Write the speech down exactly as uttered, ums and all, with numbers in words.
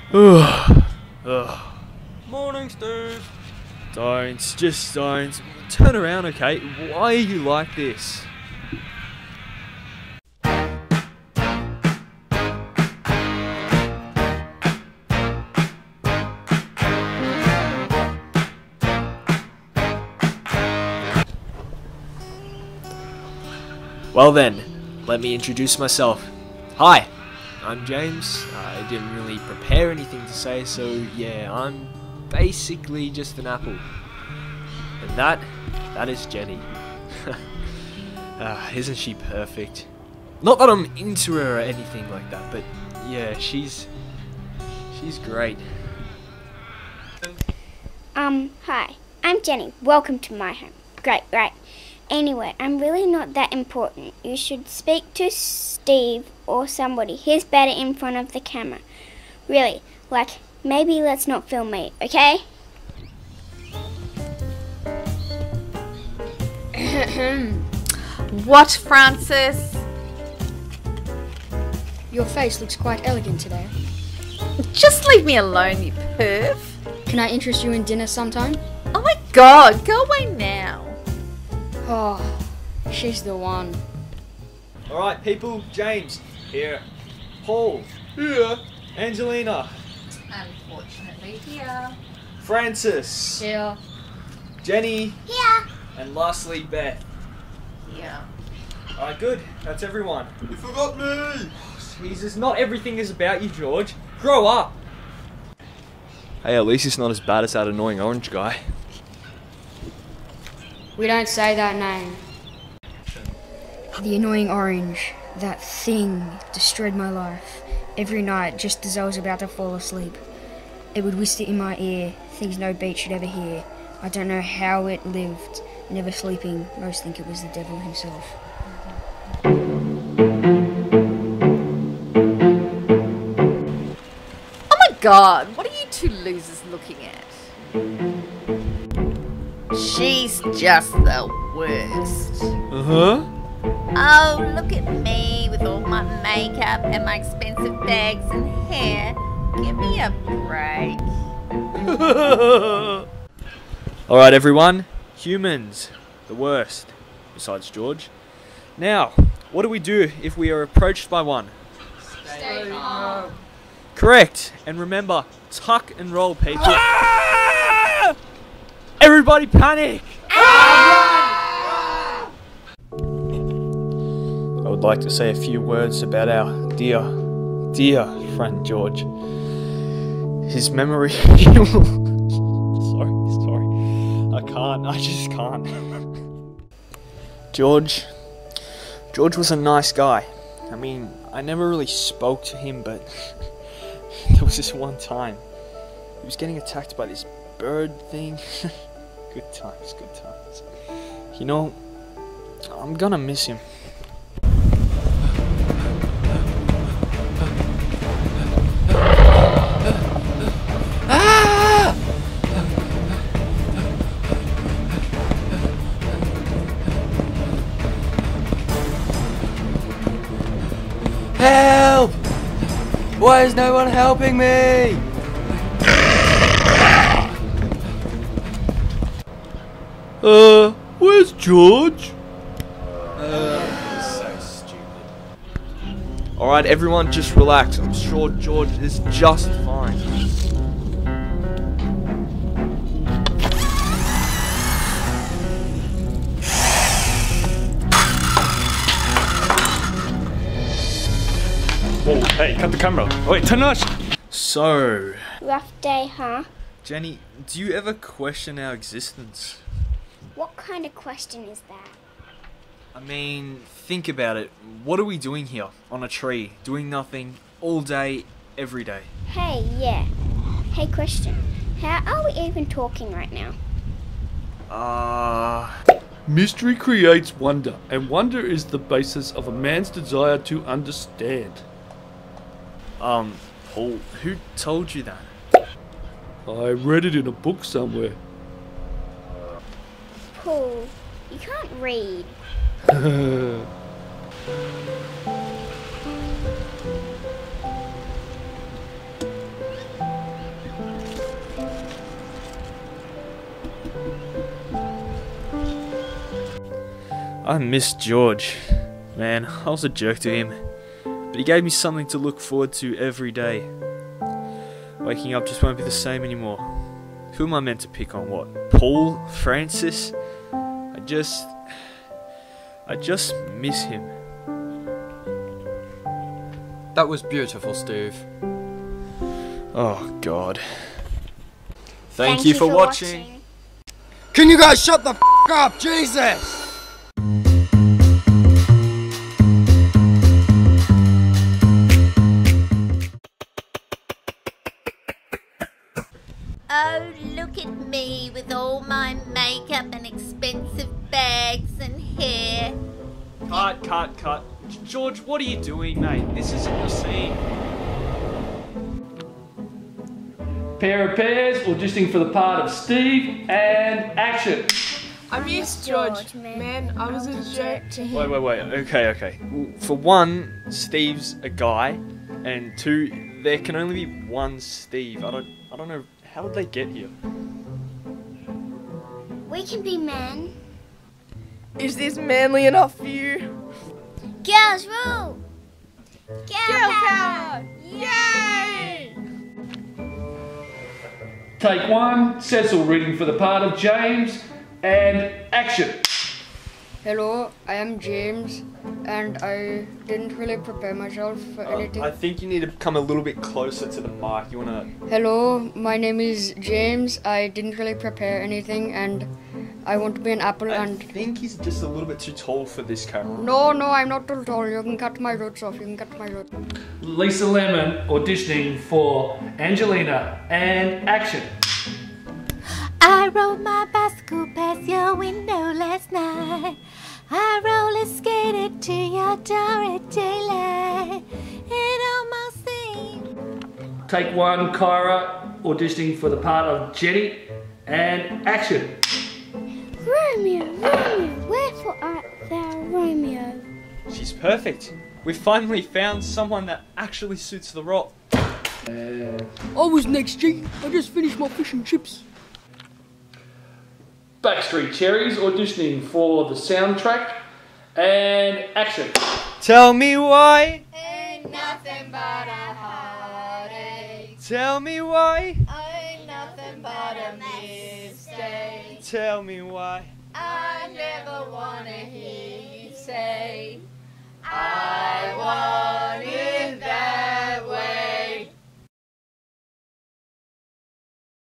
Ugh. Ugh. Morning, Steve. Don't, just don't. Turn around, okay? Why are you like this? Well then, let me introduce myself. Hi, I'm James. I didn't really prepare anything to say, so yeah, I'm basically just an apple. And that, that is Jenny. uh, isn't she perfect? Not that I'm into her or anything like that, but yeah, she's, she's great. Um, hi, I'm Jenny. Welcome to my home. Great, right. Anyway, I'm really not that important. You should speak to Steve or somebody. He's better in front of the camera. Really, like, maybe let's not film me, okay? What, Francis? Your face looks quite elegant today. Just leave me alone, you perv. Can I interest you in dinner sometime? Oh my god, go away now. Oh, she's the one. Alright people, James, here. Paul, here. Angelina, Unfortunately, here. Francis, Yeah. Jenny, Yeah. and lastly Beth. Yeah. Alright, good. That's everyone. You forgot me. Jesus, not everything is about you, George. Grow up. Hey, at least it's not as bad as that annoying orange guy. We don't say that name. The annoying orange, that thing, destroyed my life. Every night, just as I was about to fall asleep, it would whisper in my ear things no beat should ever hear. I don't know how it lived, never sleeping. Most think it was the devil himself. Oh my god, what are you two losers looking at? She's just the worst. Uh-huh. Oh, look at me with all my makeup and my expensive bags and hair. Give me a break. Alright everyone, humans, the worst, besides George. Now, what do we do if we are approached by one? Stay calm. Correct, and remember, tuck and roll people. Ah! Everybody panic! Ah! I would like to say a few words about our dear, dear friend George. His memory... sorry, sorry. I can't, I just can't. George... George was a nice guy. I mean, I never really spoke to him, but... there was this one time. He was getting attacked by this bird thing. Good times, good times. You know, I'm gonna miss him. Help! Why is no one helping me? Uh, where's George? Uh, so stupid. Alright, everyone, just relax. I'm sure George is just fine. Whoa, hey, cut the camera. Oh, wait, turn it on. So, Rough day, huh? Jenny, do you ever question our existence? What kind of question is that? I mean, think about it. What are we doing here? On a tree, doing nothing, all day, every day. Hey, yeah. Hey, question. How are we even talking right now? Uh... Mystery creates wonder, and wonder is the basis of a man's desire to understand. Um, Paul, who told you that? I read it in a book somewhere. Paul, you can't read. I miss George. Man, I was a jerk to him. But he gave me something to look forward to every day. Waking up just won't be the same anymore. Who am I meant to pick on? What? Paul? Francis? I just... I just miss him. That was beautiful, Steve. Oh, God. Thank you for watching. Can you guys shut the f*** up, Jesus? Oh, look at me with all my makeup and expensive bags and hair. Cut, cut, cut. George, what are you doing, mate? This isn't the scene. Pair of pairs auditioning for the part of Steve, and action. I miss George, man. I was a jerk to him. Wait, wait, wait. Okay, okay. Well, for one, Steve's a guy, and two, there can only be one Steve. I don't, I don't know. How did they get here? We can be men. Is this manly enough for you? Girls rule! Girl, Girl power! power! Yay! Take one, Cecil reading for the part of James, and action. Hello, I am James, and I didn't really prepare myself for Uh, anything. I think you need to come a little bit closer to the mic. You wanna? Hello, my name is James. I didn't really prepare anything, and I want to be an apple. I And think he's just a little bit too tall for this camera. no, no, I'm not too tall. You can cut my roots off. You can cut my roots. Lisa Lemon auditioning for Angelina, and action. I rode my bicycle past your window last night. I roller skated to your door at daylight. It almost seemed. Take one, Kyra auditioning for the part of Jenny, and action. Romeo, Romeo, wherefore art thou, Romeo? She's perfect. We finally found someone that actually suits the role. Uh, I was next, G. I just finished my fish and chips. Backstreet Cherries auditioning for the soundtrack, and action. Tell me why. Ain't nothing but a heartache. Tell me why. Ain't nothing but a mistake. Tell me why. I never wanna hear you say I want it that way.